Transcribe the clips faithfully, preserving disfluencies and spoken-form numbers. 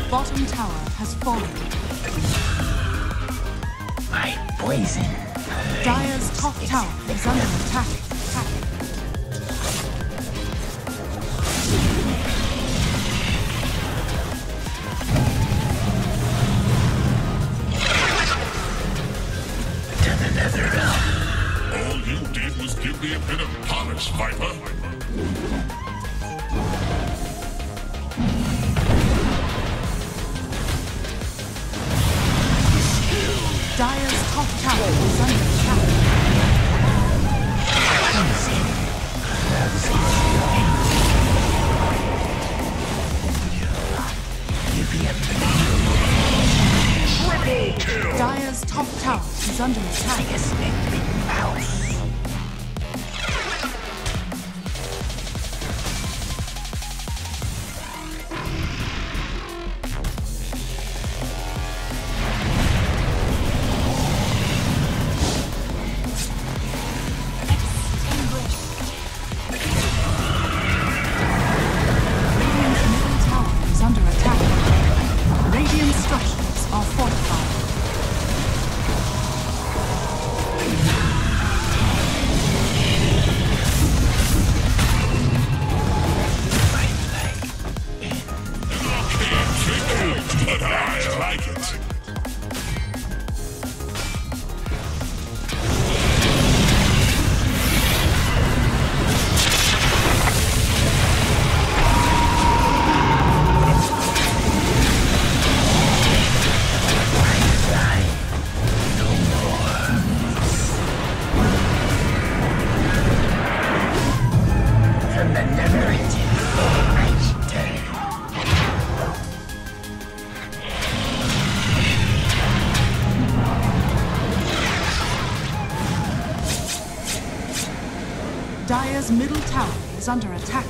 bottom tower has fallen. My poison. Dire's top tower is under attack. attack. To the nether realm. All you did was give me a bit of polish, Viper. Dire's top tower is under attack. Triple kill! Dire's top tower is under attack. Dire's middle tower is under attack.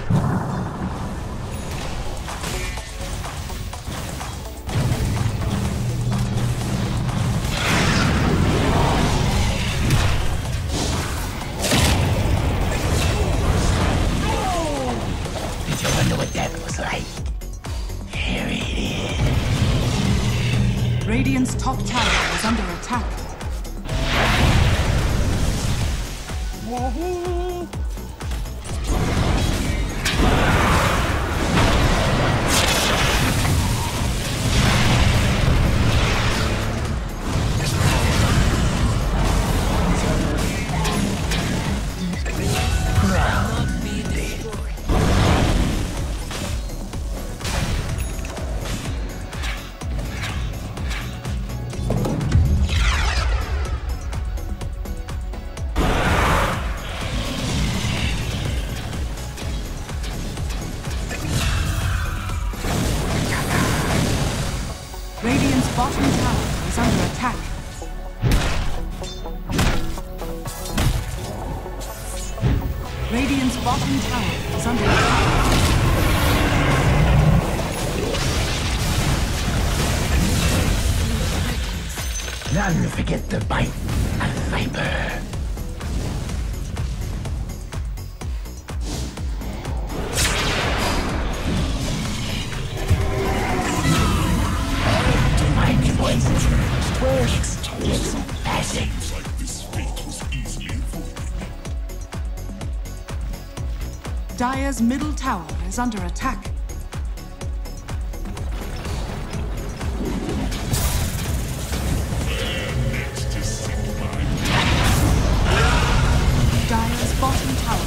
Did you wonder what that was like? Here it is. Radiant's top tower is under attack. Radiant's bottom tower is under attack. Radiant's bottom tower is under attack. None forget the bite of Viper. Dire's middle tower is under attack. Dire's bottom tower.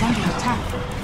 under attack.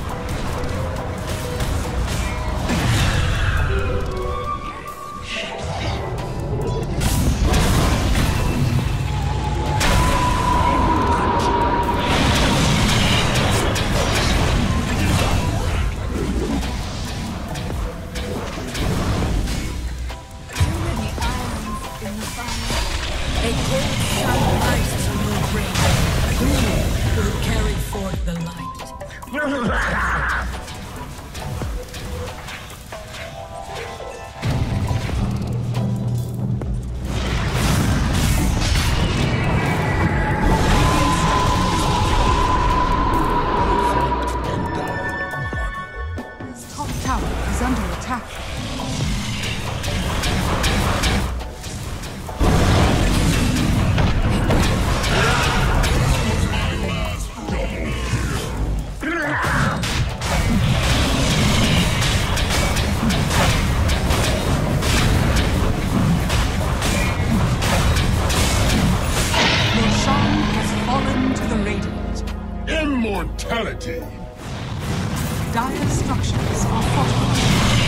Immortality! Dire structures are fortified.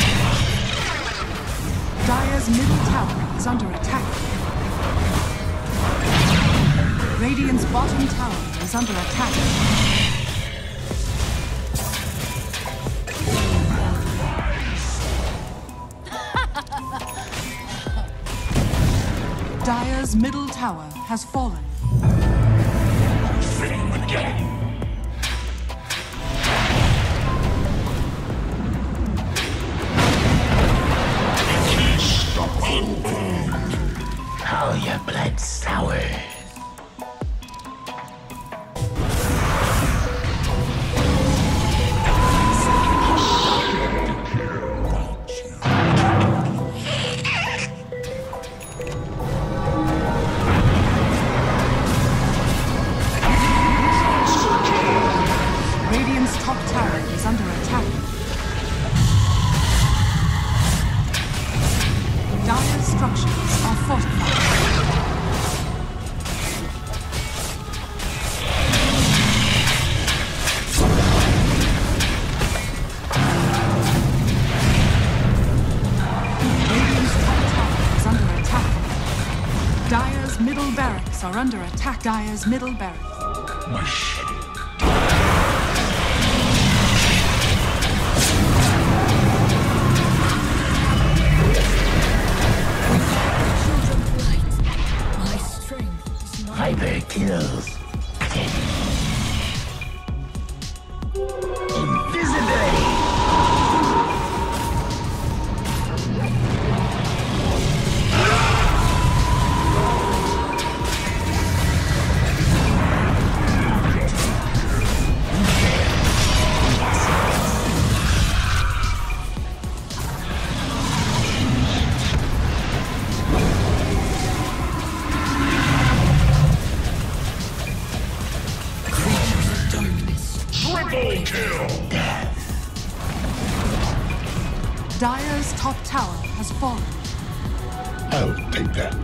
Dire's middle tower is under attack. Radiant's bottom tower is under attack. Dire's middle tower has fallen. Fame again! How your blood sours. Radiant's top tower is under attack. Dire's structures are fortified. Radiant's top tower is under attack. Dire's middle barracks are under attack. Dire's middle barracks. Mush. Viper kills. Invisibility! Dire's top tower has fallen. I'll take that.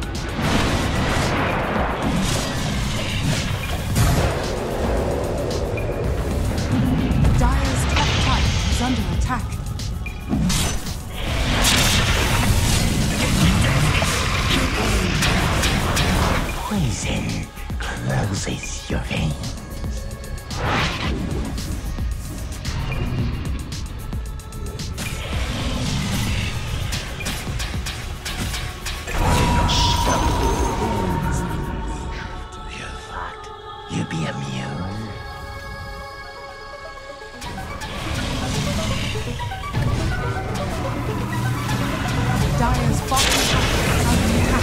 Dire's top tower is under attack. Poison closes your veins. You be immune. Dire's bottom tower is under attack.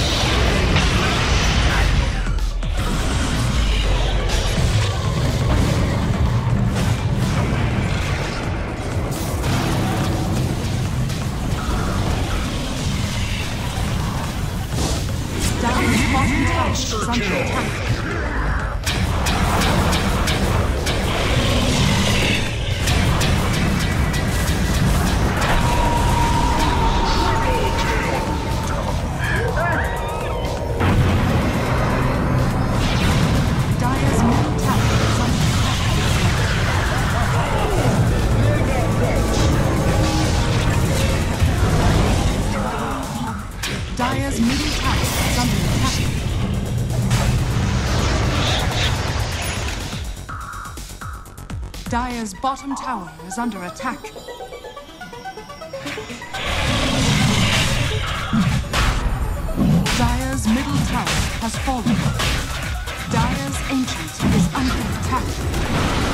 Dire's bottom tower is under attack. Dire's middle tower is under attack. Dire's bottom tower is under attack. Dire's middle tower has fallen. Dire's ancient is under attack.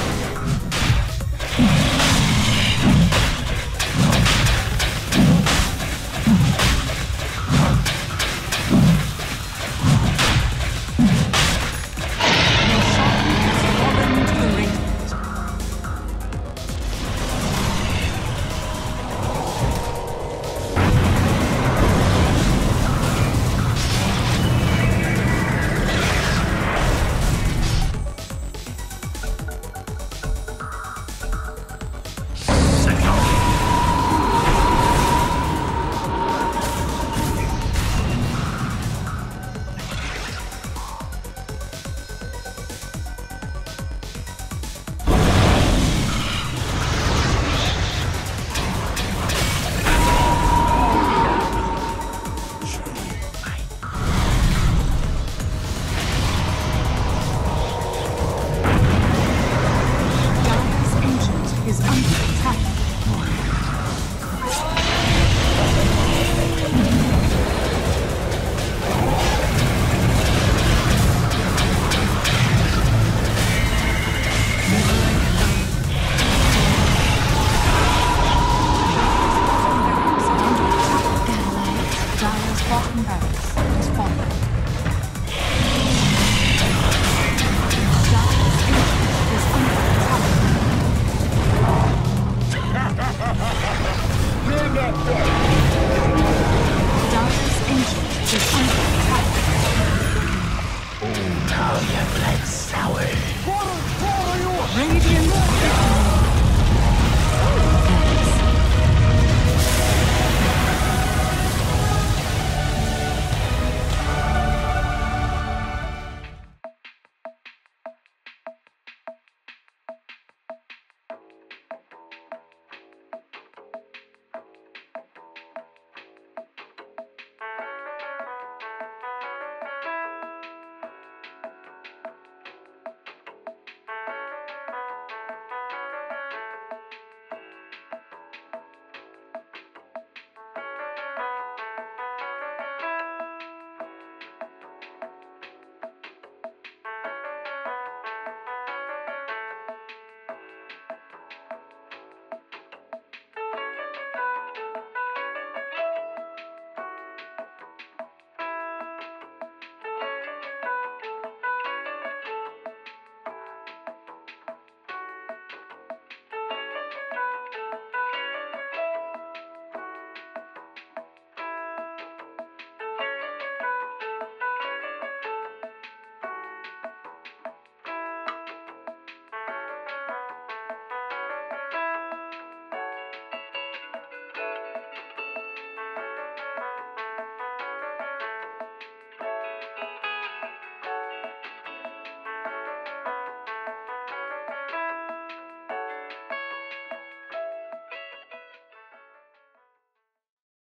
Radiant